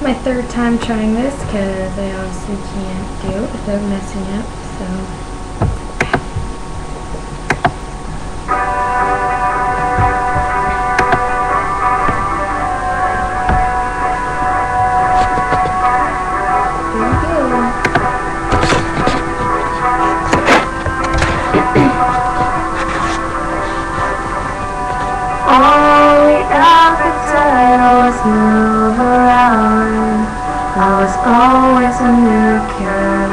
my third time trying this because I obviously can't do it without messing up, so. All we ever did was move around. I was always a new kid,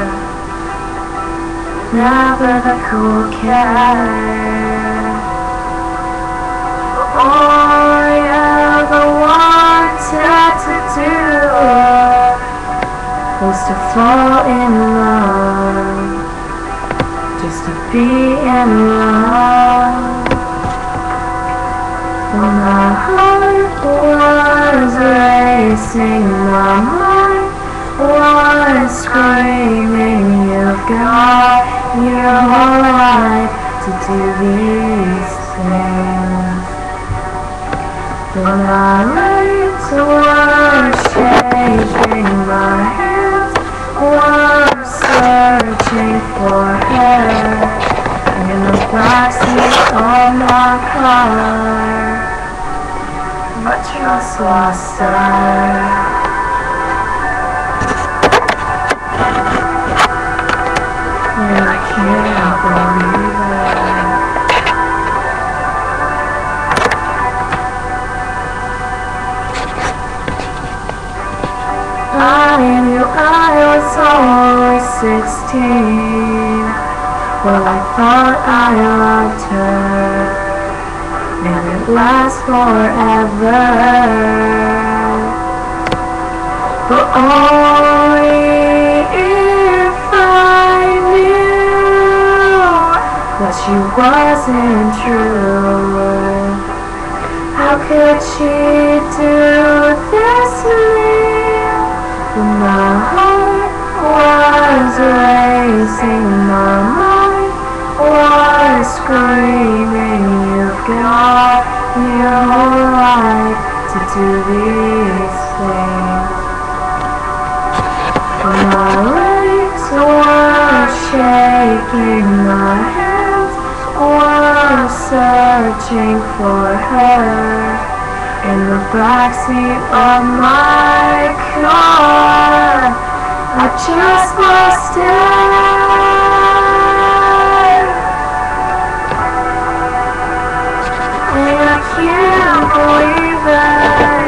never the cool kid. All I ever wanted to do was to fall in love, just to be in love. My heart was racing, my mind was screaming, you've got your whole life to do these things. But my legs were shaking, my hands were searching for her in the backseat of my car. But just lost her. And I can't believe it. I knew I was only 16. Well, I thought I loved her, and it lasts forever. But only if I knew that she wasn't true. How could she do this to me? When my heart was racing, my mind was screaming, you've got your whole life to do these things. My legs were shaking, my hands were searching for her in the backseat of my car. I just lost it. I can't believe it.